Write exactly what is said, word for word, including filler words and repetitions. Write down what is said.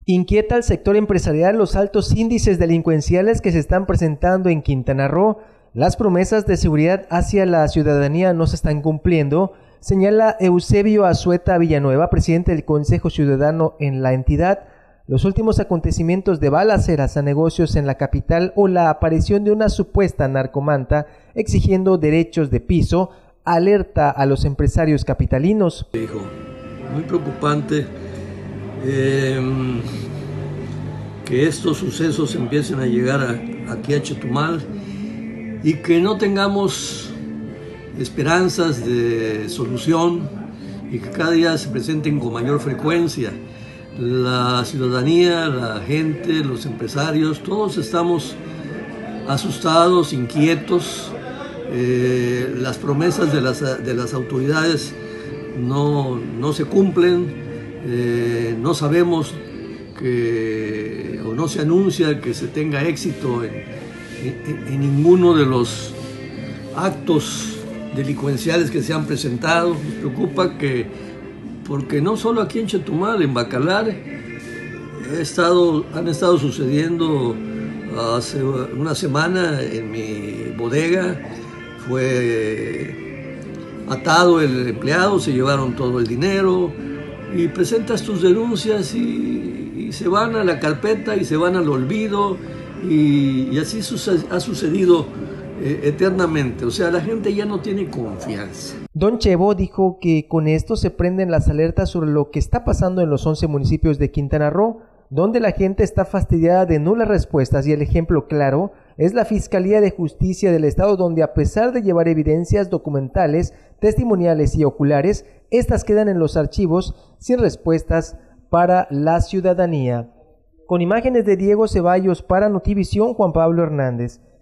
Inquieta al sector empresarial los altos índices delincuenciales que se están presentando en Quintana Roo. Las promesas de seguridad hacia la ciudadanía no se están cumpliendo, señala Eusebio Azueta Villanueva, presidente del Consejo Ciudadano en la entidad. Los últimos acontecimientos de balaceras a negocios en la capital o la aparición de una supuesta narcomanta exigiendo derechos de piso alerta a los empresarios capitalinos. Dijo, muy preocupante eh, que estos sucesos empiecen a llegar a, aquí a Chetumal y que no tengamos esperanzas de solución y que cada día se presenten con mayor frecuencia. La ciudadanía, la gente, los empresarios, todos estamos asustados, inquietos. Eh, las promesas de las, de las autoridades no, no se cumplen, eh, no sabemos que, o no se anuncia que se tenga éxito en, en, en ninguno de los actos delincuenciales que se han presentado. Nos preocupa que, porque no solo aquí en Chetumal, en Bacalar, he estado, han estado sucediendo hace una semana en mi bodega, fue atado el empleado, se llevaron todo el dinero y presentas tus denuncias y, y se van a la carpeta y se van al olvido y, y así ha sucedido eh, eternamente. O sea, la gente ya no tiene confianza. Don Chevo dijo que con esto se prenden las alertas sobre lo que está pasando en los once municipios de Quintana Roo, donde la gente está fastidiada de nulas respuestas, y el ejemplo claro es la Fiscalía de Justicia del Estado, donde a pesar de llevar evidencias documentales, testimoniales y oculares, estas quedan en los archivos sin respuestas para la ciudadanía. Con imágenes de Diego Ceballos para Notivisión, Juan Pablo Hernández.